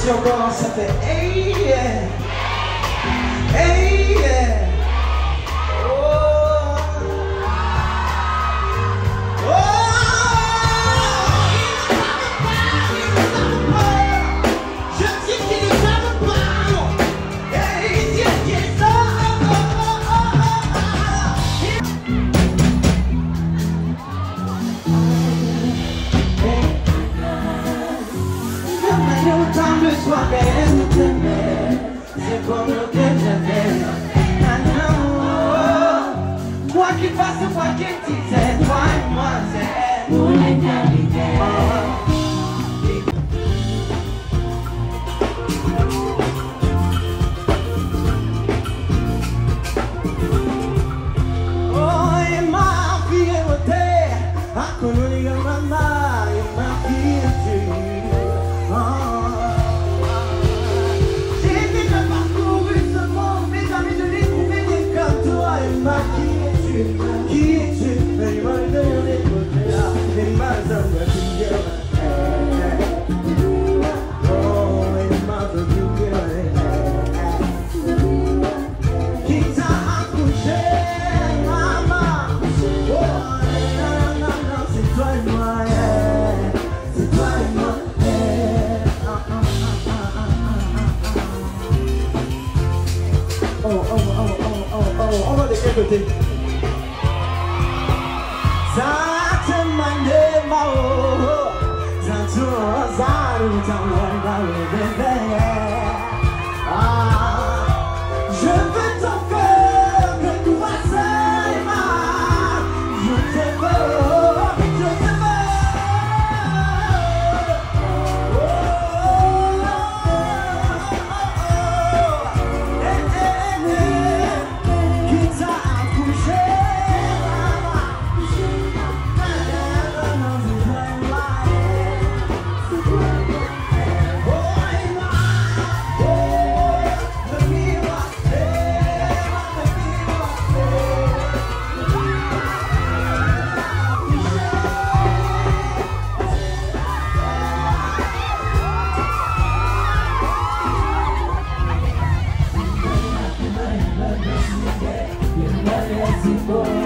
si on commence à faire hey yeah, hey yeah. C'est pour nous que j'avais. Quoi qu'il fasse, quoi qu'il dise, toi et moi, c'est pour l'éternité. Oh, et ma fille est votée, à colonier maman, et ma fille est tuée. Qui es-tu? Mais il m'a donné les côtés là, mais il m'a donné oh, il m'a donné qui t'a accouché, maman? Oh, non, non, non, c'est toi et moi, c'est toi et moi. On va de quel côté? Je veux ton cœur, que tout va seul, je te veux, je te veux. Qui t'a accouché? Oh,